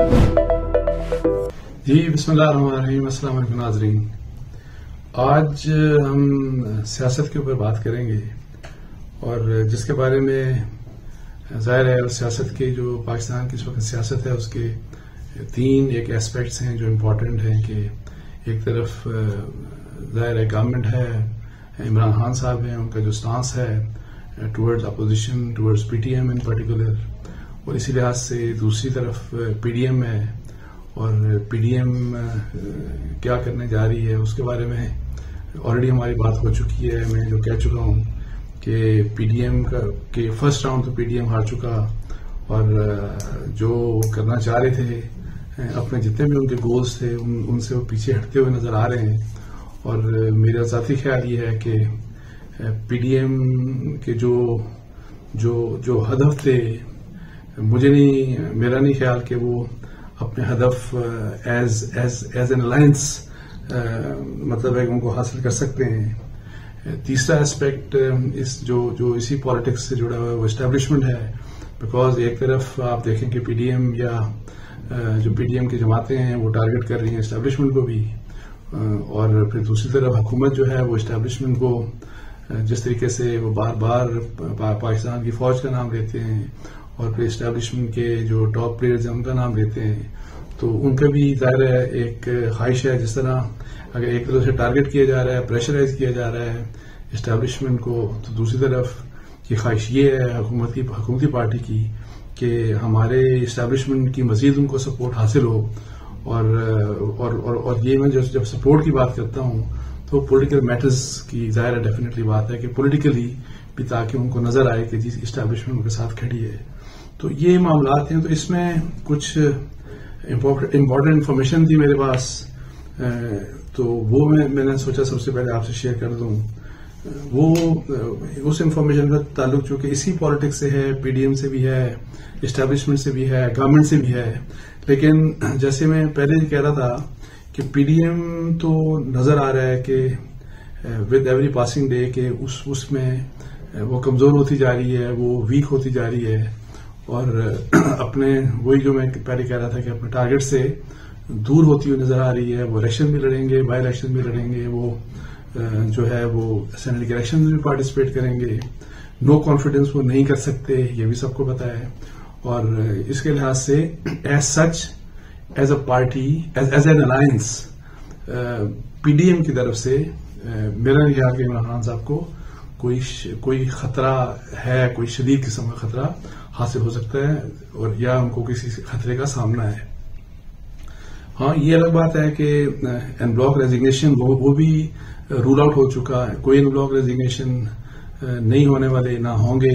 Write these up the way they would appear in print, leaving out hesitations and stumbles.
جی بسم اللہ الرحمن الرحیم. السلام علیکم ناظرین. آج ہم سیاست کے اوپر بات کریں گے اور جس کے بارے میں ظاہر ہے سیاست کے جو پاکستان کی اس وقت سیاست ہے اس کے تین ایک ایسپیکٹس ہیں جو امپورٹنٹ ہیں کہ ایک طرف ظاہر ہے گورنمنٹ ہے, عمران خان صاحب ہیں, ان کا جو سٹانس ہے towards opposition, towards P T M in particular, اور اسی لحاظ سے دوسری طرف پی ڈی ایم ہے اور پی ڈی ایم کیا کرنے جا رہی ہے اس کے بارے میں آلریڈی ہماری بات ہو چکی ہے. میں جو کہہ چکا ہوں کہ پی ڈی ایم کے فرسٹ راؤنڈ تو پی ڈی ایم ہار چکا اور جو کرنا چاہ رہے تھے اپنے جتنے بھی ان کے گولز تھے ان سے وہ پیچھے ہٹتے ہوئے نظر آ رہے ہیں. اور میرا ذاتی خیال یہ ہے کہ پی ڈی ایم کے جو ہدف تھے میرا نہیں خیال کہ وہ اپنے ہدف ایز این الائنس مطلب ہے کہ ان کو حاصل کر سکتے ہیں. تیسرا اسپیکٹ جو اسی پالیٹکس سے جڑا ہوا ہے وہ اسٹیبلشمنٹ ہے, بیکاز ایک طرف آپ دیکھیں کہ پی ڈی ایم یا جو پی ڈی ایم کی جماعتیں ہیں وہ ٹارگٹ کر رہی ہیں اسٹیبلشمنٹ کو بھی, اور پھر دوسری طرف حکومت جو ہے وہ اسٹیبلشمنٹ کو جس طریقے سے وہ بار بار پاکستان کی فوج کا نام لیتے ہیں اور پھر اسٹیبلشمنٹ کے جو ٹاپ پلیئرز ہیں ان کا نام لیتے ہیں, تو ان کا بھی ظاہر ہے ایک خواہش ہے جس طرح اگر ایک طرف سے ٹارگٹ کیا جا رہا ہے, پریشرائز کیا جا رہا ہے اسٹیبلشمنٹ کو, تو دوسری طرف کی خواہش یہ ہے حکومتی پارٹی کی کہ ہمارے اسٹیبلشمنٹ کی مزید ان کو سپورٹ حاصل ہو. اور یہ میں جب سپورٹ کی بات کرتا ہوں تو پولیٹیکل میٹرز کی ظاہر ہے ڈیفینیٹلی بات ہے کہ پولیٹیکلی بھی تاکہ ان کو نظر آئے کہ جی اسٹیبلشمنٹ ان کے ساتھ کھڑی ہے. تو یہ معاملات ہیں. تو اس میں کچھ امپورٹنٹ انفارمیشن تھی میرے پاس, تو وہ میں نے سوچا سب سے پہلے آپ سے شیئر کر دوں. وہ اس انفارمیشن کا تعلق چونکہ اسی پالیٹکس سے ہے, پی ڈی ایم سے بھی ہے, اسٹیبلشمنٹ سے بھی ہے, گورنمنٹ سے بھی ہے, لیکن جیسے میں پہلے کہہ رہا تھا کہ پی ڈی ایم تو نظر آ رہا ہے کہ ود ایوری پاسنگ ڈے کہ اس میں وہ کمزور ہوتی جا رہی ہے, وہ ویک ہوتی جا رہی ہے, اور اپنے وہی جو میں پہلے کہہ رہا تھا کہ اپنے ٹارگٹ سے دور ہوتی ہوئی نظر آ رہی ہے. وہ الیکشن بھی لڑیں گے, بائی الیکشن بھی لڑیں گے, وہ جو ہے وہ اسمبلی کے الیکشن میں بھی پارٹیسپیٹ کریں گے. نو کانفیڈنس وہ نہیں کر سکتے, یہ بھی سب کو پتا ہے. اور اس کے لحاظ سے as such as a party as an alliance P D M کی طرف سے میرا نہیں خیال کہ عمران خان صاحب کو کوئی خطرہ ہے, کوئی شدید قسم کا خطرہ حاصل ہو سکتا ہے اور یا ان کو کسی خطرے کا سامنا ہے. ہاں یہ الگ بات ہے کہ این بلاک ریزگنیشن وہ بھی رول آؤٹ ہو چکا ہے. کوئی این بلاک ریزگنیشن نہیں ہونے والے, نہ ہوں گے.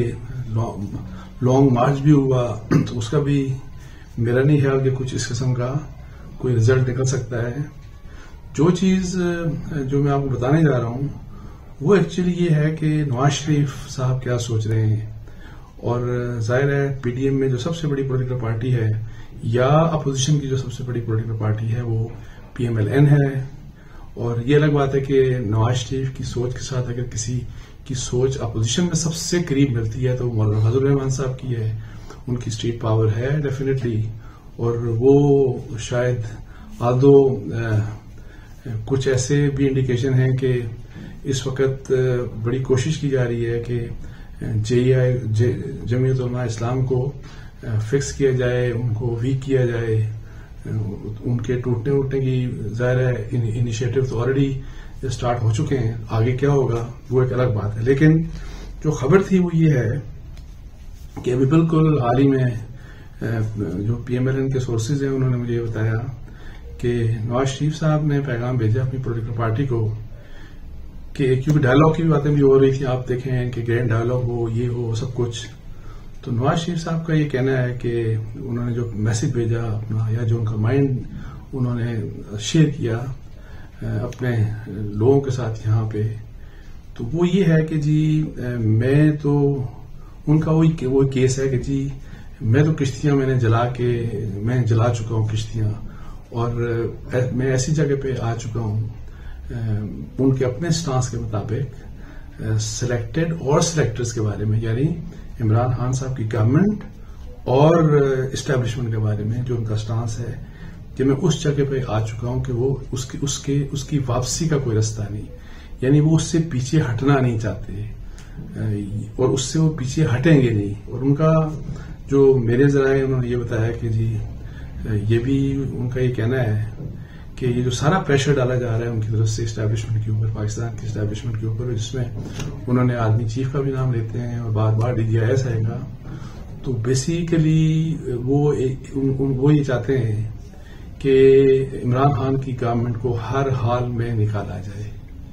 لانگ مارچ بھی ہوا تو اس کا بھی میرا نہیں خیال کہ کچھ اس قسم کا کوئی رزلٹ نکل سکتا ہے. جو چیز جو میں آپ کو بتانے جا رہا ہوں وہ ایکچولی یہ ہے کہ نواز شریف صاحب کیا سوچ رہے ہیں. اور ظاہر ہے پی ڈی ایم میں جو سب سے بڑی پولیٹیکل پارٹی ہے یا اپوزیشن کی جو سب سے بڑی پولیٹیکل پارٹی ہے وہ پی ایم ایل این ہے. اور یہ الگ بات ہے کہ نواز شریف کی سوچ کے ساتھ اگر کسی کی سوچ اپوزیشن میں سب سے قریب ملتی ہے تو مولانا فضل الرحمان صاحب کی ہے. ان کی اسٹیٹ پاور ہے ڈیفینیٹلی, اور وہ شاید آدھو کچھ ایسے بھی انڈیکیشن ہیں کہ اس وقت بڑی کوشش کی جا رہی ہے کہ جمعیت علماء اسلام کو فکس کیا جائے, ان کو ویک کیا جائے. ان کے ٹوٹنے ووٹنے کی ظاہر ہے انیشیٹو تو آلریڈی اسٹارٹ ہو چکے ہیں, آگے کیا ہوگا وہ ایک الگ بات ہے. لیکن جو خبر تھی وہ یہ ہے کہ ابھی بالکل حال ہی میں جو پی ایم ایل این کے سورسز ہیں انہوں نے مجھے یہ بتایا کہ نواز شریف صاحب نے پیغام بھیجا اپنی پولیٹیکل پارٹی کو کہ کیونکہ ڈائلاگ کی بھی باتیں بھی ہو رہی تھی, آپ دیکھیں کہ گرینڈ ڈائلاگ ہو, یہ ہو سب کچھ. تو نواز شریف صاحب کا یہ کہنا ہے کہ انہوں نے جو میسج بھیجا اپنا یا جو ان کا مائنڈ انہوں نے شیئر کیا اپنے لوگوں کے ساتھ یہاں پہ, تو وہ یہ ہے کہ جی میں تو ان کا وہ کیس ہے کہ جی میں تو کشتیاں میں جلا چکا ہوں کشتیاں, اور میں ایسی جگہ پہ آ چکا ہوں ان کے اپنے سٹانس کے مطابق سلیکٹڈ اور سلیکٹرز کے بارے میں, یعنی عمران خان صاحب کی گورنمنٹ اور اسٹیبلشمنٹ کے بارے میں جو ان کا سٹانس ہے کہ میں اس جگہ پہ آ چکا ہوں کہ وہ اس کی واپسی کا کوئی رستہ نہیں، یعنی وہ اس سے پیچھے ہٹنا نہیں چاہتے اور اس سے وہ پیچھے ہٹیں گے نہیں. اور ان کا جو میرے ذرائع انہوں نے یہ بتایا کہ جی یہ بھی ان کا یہ کہنا ہے کہ یہ جو سارا پریشر ڈالا جا رہا ہے ان کی طرف سے اسٹیبلشمنٹ کے اوپر، پاکستان کی اسٹیبلشمنٹ کے اوپر، جس میں انہوں نے آرمی چیف کا بھی نام لیتے ہیں اور بار بار DGIS آئے گا، تو بیسیکلی وہ یہ چاہتے ہیں کہ عمران خان کی گورنمنٹ کو ہر حال میں نکالا جائے.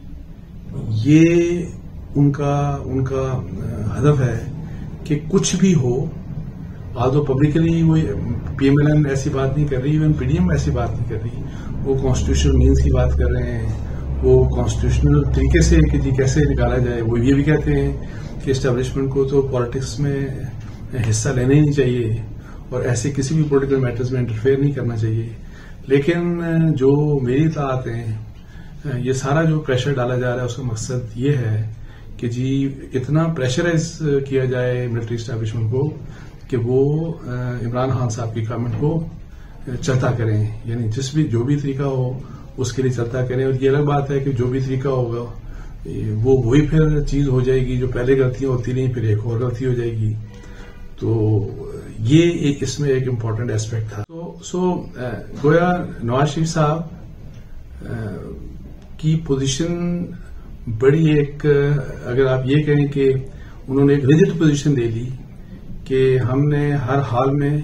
یہ ان کا ہدف ہے کہ کچھ بھی ہو. آدھو پبلکلی وہ PMLN ایسی بات نہیں کر رہی، ایون PDM ایسی بات نہیں کر رہی، وہ کانسٹیٹیوشنل مینس کی بات کر رہے ہیں، وہ کانسٹیٹیوشنل طریقے سے کہ جی کیسے نکالا جائے. وہ یہ بھی کہتے ہیں کہ اسٹیبلشمنٹ کو تو پالیٹکس میں حصہ لینا ہی نہیں چاہیے اور ایسے کسی بھی پولیٹیکل میٹرز میں انٹرفیئر نہیں کرنا چاہیے. لیکن جو میری اطلاعات ہیں، یہ سارا جو پریشر ڈالا جا رہا ہے اس کا مقصد یہ ہے کہ جی اتنا پریشرائز کیا جائے ملٹری اسٹیبلشمنٹ کو کہ وہ عمران خان صاحب کی گورنمنٹ کو چلتا کریں، یعنی جو بھی طریقہ ہو اس کے لیے چلتا کریں. اور یہ الگ بات ہے کہ جو بھی طریقہ ہوگا وہ وہی پھر چیز ہو جائے گی جو پہلے غلطیاں ہوتی نہیں، پھر ایک اور غلطی ہو جائے گی. تو یہ اس میں ایک امپورٹنٹ ایسپیکٹ تھا. گویا نواز شریف صاحب کی پوزیشن بڑی ایک، اگر آپ یہ کہیں کہ انہوں نے ایک ریجڈ پوزیشن دے لی کہ ہم نے ہر حال میں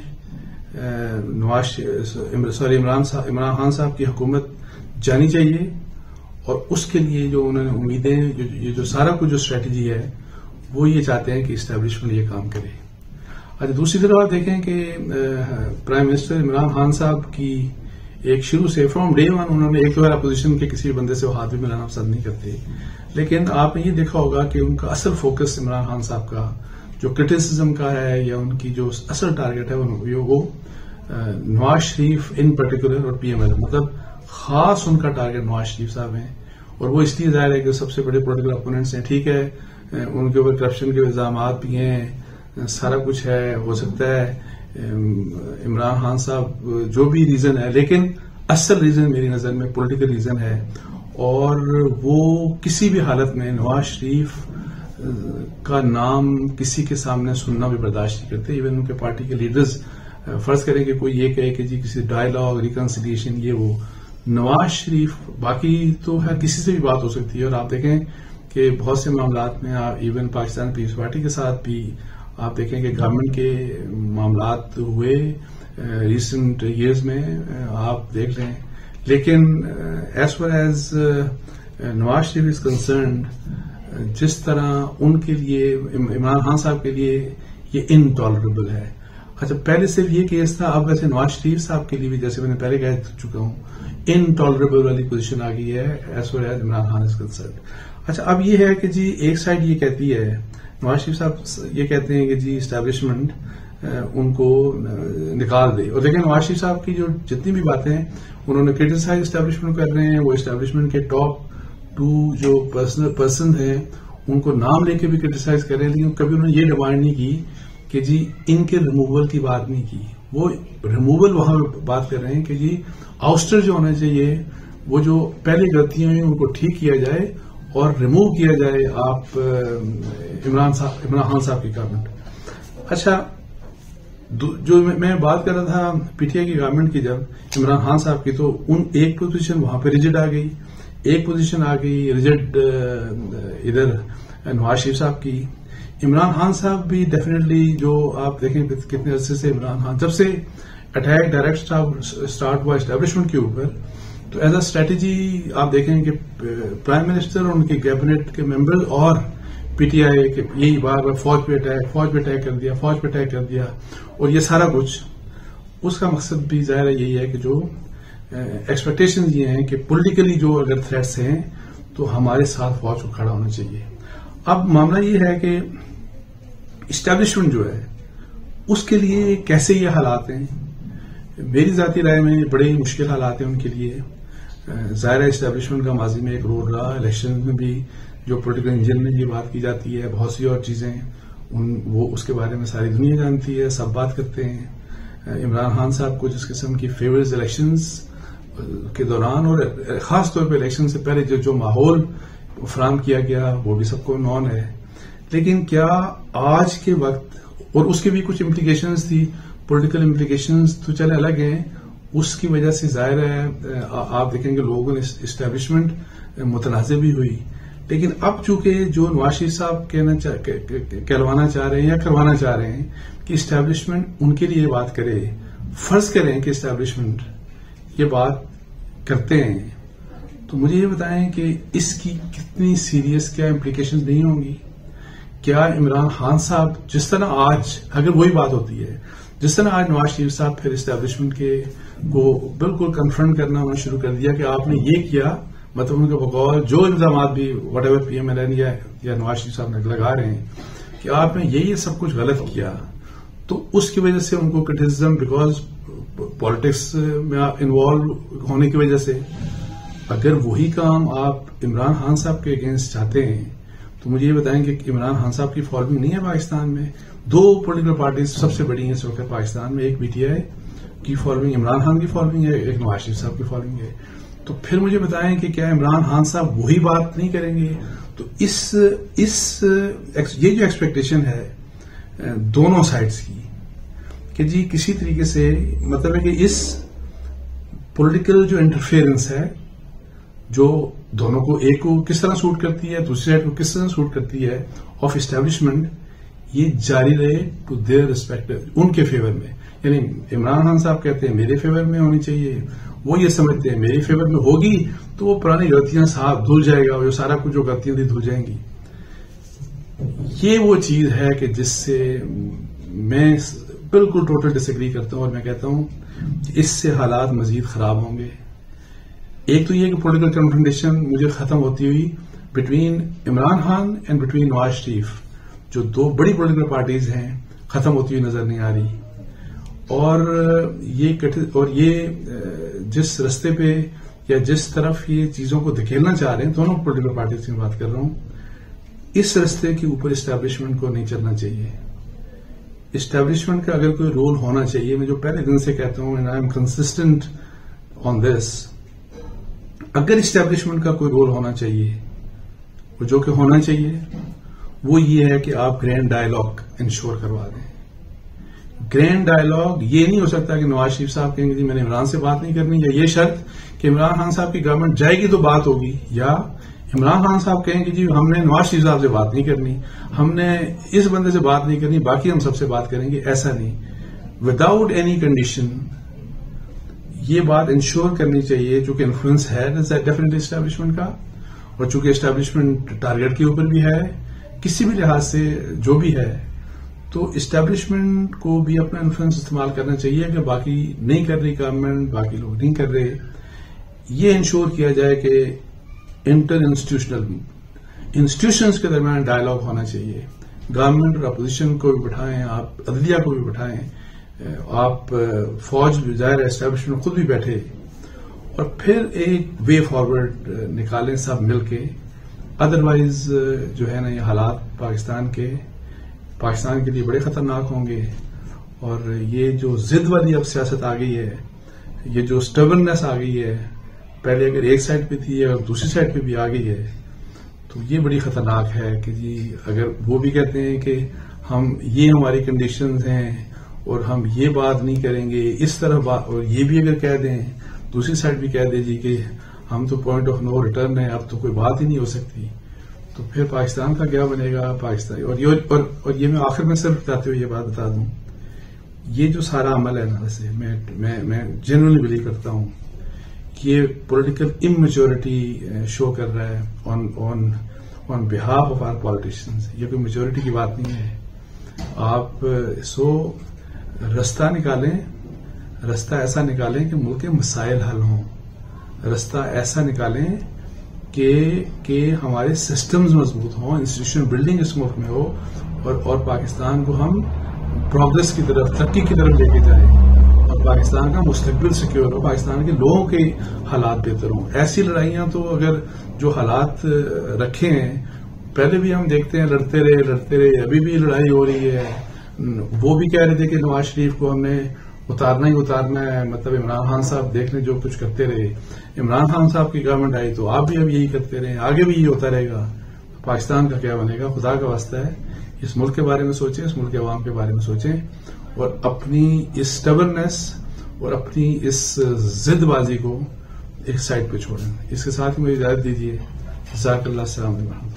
عمران خان صاحب کی حکومت جانی چاہیے، اور اس کے لیے جو انہوں نے امیدیں، جو سارا کچھ جو اسٹریٹجی ہے وہ یہ چاہتے ہیں کہ اسٹیبلشمنٹ یہ کام کرے. اچھا، دوسری طرف آپ دیکھیں کہ پرائم منسٹر عمران خان صاحب کی ایک شروع سے فرام ڈے ون انہوں نے ایک تو اپوزیشن کے کسی بندے سے وہ ہاتھ بھی ملانا پسند نہیں کرتے، لیکن آپ نے یہ دیکھا ہوگا کہ ان کا اصل فوکس عمران خان صاحب کا جو کرٹیسزم کا ہے یا ان کی جو اصل ٹارگیٹ ہے وہ نواز شریف ان پرٹیکولر اور PML، مطلب خاص ان کا ٹارگیٹ نواز شریف صاحب ہیں. اور وہ اس لیے ظاہر ہے کہ سب سے بڑے پولیٹیکل اپوننٹس ہیں. ٹھیک ہے، ان کے اوپر کرپشن کے الزامات بھی ہیں، سارا کچھ ہے، ہو سکتا ہے عمران خان صاحب جو بھی ریزن ہے، لیکن اصل ریزن میری نظر میں پولیٹیکل ریزن ہے. اور وہ کسی بھی حالت میں نواز شریف کا نام کسی کے سامنے سننا بھی برداشت نہیں کرتے. ایون ان کے پارٹی کے لیڈرز فرض کریں کہ کوئی یہ کہے کہ جی کسی ڈائلاگ ریکنسیلیشن یہ وہ، نواز شریف باقی تو ہر کسی سے بھی بات ہو سکتی ہے. اور آپ دیکھیں کہ بہت سے معاملات میں ایون پاکستان پیپلز پارٹی کے ساتھ بھی آپ دیکھیں کہ گورنمنٹ کے معاملات ہوئے ریسنٹ ایئرز میں، آپ دیکھ لیں. لیکن as far as Nawaz Sharif is concerned, جس طرح ان کے لیے عمران خان صاحب کے لیے یہ انٹالریبل ہے. اچھا، پہلے صرف یہ کیس تھا، اب ویسے نواز شریف صاحب کے لیے بھی جیسے میں نے پہلے کہہ چکا ہوں انٹالریبل والی پوزیشن آ گئی ہے as far as Imran Khan is concerned. اچھا، اب یہ ہے کہ جی ایک سائڈ یہ کہتی ہے، نواز شریف صاحب یہ کہتے ہیں کہ جی اسٹیبلشمنٹ ان کو نکال دے. اور لیکن نواز شریف صاحب کی جو جتنی بھی باتیں انہوں نے کرٹیسائز اسٹیبلشمنٹ کر رہے ہیں، وہ اسٹیبلشمنٹ کے ٹاپ 2 جو پرسن ہیں ان کو نام لے کے بھی کرٹیسائز کر رہے ہیں، لیکن کبھی انہوں نے یہ ڈیمانڈ نہیں کی کہ جی ان کے ریموول کی بات نہیں کی. وہ ریموول وہاں بات کر رہے ہیں کہ جی آؤسٹر جو ہونا چاہیے، وہ جو پہلے غلطیاں ہیں ان کو ٹھیک کیا جائے اور ریموو کیا جائے آپ عمران خان صاحب کی گورنمنٹ. اچھا، جو میں بات کر رہا تھا PTI کی گورنمنٹ کی، جب عمران خان صاحب کی، تو ایک پوزیشن وہاں پہ ریجڈ آ گئی، ایک پوزیشن آ گئی ریجڈ ادھر نواز شریف صاحب کی. عمران خان صاحب بھی ڈیفینیٹلی، جو آپ دیکھیں کتنے عرصے سے عمران خان جب سے اٹیک ڈائریکٹ اسٹارٹ ہوا اسٹیبلشمنٹ کے اوپر، تو ایز اے اسٹریٹجی آپ دیکھیں کہ پرائم منسٹر اور ان کے کیبنٹ کے ممبر اور PTI کے یہی بار بار فوج پہ اٹیک کر دیا. اور یہ سارا کچھ اس کا مقصد بھی ظاہر ہے یہی ہے کہ جو ایکسپیکٹیشن یہ ہیں کہ پولیٹیکلی جو اگر تھریٹس ہیں تو ہمارے ساتھ فوج کو کھڑا ہونا چاہیے. اب معاملہ یہ ہے کہ اسٹیبلشمنٹ جو ہے اس کے لیے کیسے یہ حالات ہیں، میری ذاتی رائے میں بڑے مشکل حالات ہیں ان کے لیے. ظاہر اسٹیبلشمنٹ کا ماضی میں ایک رول رہا، الیکشن میں بھی جو پولیٹیکل انجن میں یہ بات کی جاتی ہے، بہت سی اور چیزیں وہ اس کے بارے میں ساری دنیا جانتی ہے، سب بات کرتے ہیں. عمران خان صاحب کو جس قسم کی فیورز الیکشنز کے دوران اور خاص طور پہ الیکشن سے پہلے جو ماحول فراہم کیا گیا وہ بھی سب کو نون ہے. لیکن کیا آج کے وقت، اور اس کی بھی کچھ امپلیکیشنز تھی، پولیٹیکل امپلیکیشنز تو چلے الگ ہیں، اس کی وجہ سے ظاہر ہے آپ دیکھیں گے لوگوں نے اسٹیبلشمنٹ متنازع بھی ہوئی. لیکن اب چونکہ جو نواز شریف صاحب کہلوانا چاہ رہے ہیں یا کروانا چاہ رہے ہیں کہ اسٹیبلشمنٹ ان کے لیے بات کرے، فرض کریں کہ اسٹیبلشمنٹ یہ بات کرتے ہیں، تو مجھے یہ بتائیں کہ اس کی کتنی سیریس کیا امپلیکیشنز نہیں ہوں گی. کیا عمران خان صاحب جس طرح آج، اگر وہی بات ہوتی ہے جس طرح آج نواز شریف صاحب پھر اسٹیبلشمنٹ کو بالکل کنفرنٹ کرنا انہوں نے شروع کر دیا کہ آپ نے یہ کیا، مطلب ان کے بقول جو الزامات بھی whatever P M L N یا نواز شریف صاحب نے لگا رہے ہیں کہ آپ نے یہ سب کچھ غلط کیا، تو اس کی وجہ سے ان کو کرٹیسزم بیکاز پالیٹکس میں انوالو ہونے کی وجہ سے، اگر وہی کام آپ عمران خان صاحب کے اگینسٹ چاہتے ہیں تو مجھے یہ بتائیں کہ عمران خان صاحب کی فالوئنگ نہیں ہے پاکستان میں. دو پولیٹیکل پارٹیز سب سے بڑی ہیں اس وقت پاکستان میں، ایک پی ٹی آئی کی فالوئنگ عمران خان کی فالوئنگ ہے، ایک نواز شریف صاحب کی فالوئنگ ہے. تو پھر مجھے بتائیں کہ کیا عمران خان صاحب وہی بات نہیں کریں گے؟ تو یہ جو ایکسپیکٹیشن ہے دونوں سائڈز کی کہ جی کسی طریقے سے مطلب ہے کہ اس پولیٹیکل جو انٹرفیئرنس ہے جو دونوں کو، ایک کو کس طرح سوٹ کرتی ہے، دوسری سائڈ کو کس طرح سوٹ کرتی ہے، آف اسٹیبلشمنٹ، یہ جاری رہے ٹو دیئر ریسپیکٹ، ان کے فیور میں. یعنی عمران خان صاحب کہتے ہیں میرے فیور میں ہونی چاہیے، وہ یہ سمجھتے ہیں میرے فیور میں ہوگی تو وہ پرانی غلطیاں صاحب دھل جائے گا، جو سارا کچھ جو غلطیاں تھیں دھل جائیں گی. یہ وہ چیز ہے کہ جس سے میں بالکل ٹوٹل ڈس ایگری کرتا ہوں، اور میں کہتا ہوں کہ اس سے حالات مزید خراب ہوں گے. ایک تو یہ کہ پولیٹیکل کنفرنٹیشن مجھے ختم ہوتی ہوئی between Imran Khan and between Nawaz Sharif, جو دو بڑی پولیٹیکل پارٹیز ہیں، ختم ہوتی ہوئی نظر نہیں آ رہی. اور یہ جس رستے پہ یا جس طرف یہ چیزوں کو دھکیلنا چاہ رہے ہیں، دونوں پولیٹیکل پارٹیز کی بات کر رہا ہوں، اس رستے کے اوپر اسٹیبلشمنٹ کو نہیں چلنا چاہیے. اسٹیبلشمنٹ کا اگر کوئی رول ہونا چاہیے، میں جو پہلے دن سے کہتا ہوں، and I am consistent on this, اگر اسٹیبلشمنٹ کا کوئی رول ہونا چاہیے، وہ جو کہ ہونا چاہیے وہ یہ ہے کہ آپ گرینڈ ڈائلاگ انشور کروا دیں. گرینڈ ڈائلاگ یہ نہیں ہو سکتا کہ نواز شریف صاحب کہیں گے جی میں نے عمران سے بات نہیں کرنی، یا یہ شرط کہ عمران خان صاحب کی گورنمنٹ جائے گی تو بات ہوگی، یا عمران خان صاحب کہیں گے جی ہم نے نواز شریف صاحب سے بات نہیں کرنی، ہم نے اس بندے سے بات نہیں کرنی، باقی ہم سب سے بات کریں گے. ایسا نہیں، وداؤٹ اینی کنڈیشن یہ بات انشور کرنی چاہیے، چونکہ انفلوئنس ہے ڈیفینیٹلی اسٹیبلشمنٹ کا، اور چونکہ اسٹیبلشمنٹ ٹارگیٹ کے اوپر بھی ہے کسی بھی لحاظ سے جو بھی ہے، تو اسٹیبلشمنٹ کو بھی اپنا انفلوئنس استعمال کرنا چاہیے کہ باقی نہیں کر رہی گورنمنٹ، باقی لوگ نہیں کر رہے. یہ انشور کیا جائے کہ انٹر انسٹیٹیوشنز کے درمیان ڈائلاگ ہونا چاہیے. گورنمنٹ اور اپوزیشن کو بھی بٹھائیں، آپ عدلیہ کو بھی بٹھائیں، آپ فوج ظاہر اسٹیبلشمنٹ خود بھی بیٹھے، اور پھر ایک وے فارورڈ نکالیں سب مل کے. ادروائز جو ہے نا یہ حالات پاکستان کے لیے بڑے خطرناک ہوں گے. اور یہ جو ضد والی اب سیاست آ گئی ہے، یہ جو سٹربننس آ گئی ہے، پہلے اگر ایک سائڈ پہ تھی اگر دوسری سائڈ پہ بھی آ گئی ہے، تو یہ بڑی خطرناک ہے کہ جی اگر وہ بھی کہتے ہیں کہ ہم یہ ہماری کنڈیشنز ہیں اور ہم یہ بات نہیں کریں گے اس طرح بات، اور یہ بھی اگر کہہ دیں دوسری سائڈ بھی کہہ دے جی کہ ہم تو پوائنٹ آف نو ریٹرن ہے، اب تو کوئی بات ہی نہیں ہو سکتی، تو پھر پاکستان کا کیا بنے گا؟ پاکستان اور یہ میں آخر میں صرف بتاتے ہوئے یہ بات بتا دوں، یہ جو سارا عمل ہے نا، ویسے میں جنرلی بلیو کرتا ہوں کہ یہ پولیٹیکل اممیچورٹی شو کر رہا ہے on behalf of our politicians. یہ کوئی میچورٹی کی بات نہیں ہے. آپ رستہ نکالیں، رستہ ایسا نکالیں کہ ملک کے مسائل حل ہوں، رستہ ایسا نکالیں کہ ہمارے سسٹمز مضبوط ہوں، انسٹیٹیوشن بلڈنگ اس ملک میں ہو، اور پاکستان کو ہم پروگرس کی طرف، ترقی کی طرف لے کے جائیں، اور پاکستان کا مستقبل سیکیور ہو، پاکستان کے لوگوں کے حالات بہتر ہوں. ایسی لڑائیاں تو اگر جو حالات رکھے ہیں پہلے بھی ہم دیکھتے ہیں لڑتے رہے، ابھی بھی لڑائی ہو رہی ہے. وہ بھی کہہ رہے تھے کہ نواز شریف کو ہم نے اتارنا ہی اتارنا ہے، مطلب عمران خان صاحب دیکھ لیں جو کچھ کرتے رہے. عمران خان صاحب کی گورنمنٹ آئی تو آپ بھی اب یہی کرتے رہے، آگے بھی یہی ہوتا رہے گا. پاکستان کا کیا بنے گا؟ خدا کا واسطہ ہے اس ملک کے بارے میں سوچیں، اس ملک کے عوام کے بارے میں سوچیں، اور اپنی اس سٹبرنس اور اپنی اس ضد بازی کو ایک سائڈ پہ چھوڑیں. اس کے ساتھ ہی مجھے اجازت دیجیے. جزاک اللہ. السلام علیکم.